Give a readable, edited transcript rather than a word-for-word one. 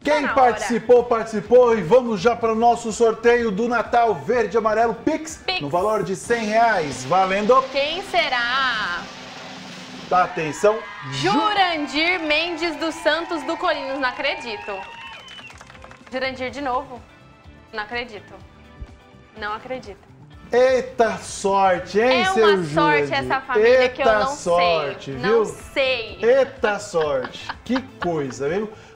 Quem participou, participou e vamos já para o nosso sorteio do Natal Verde e Amarelo Pix, no valor de R$100, valendo... Quem será? Atenção, Jurandir Mendes dos Santos do Colinos, não acredito. Jurandir de novo? Não acredito. Não acredito. Eita sorte, hein, seu Jurandir? É uma sorte essa família que eu não sei. Eita sorte, viu? Não sei. Eita sorte, que coisa, viu?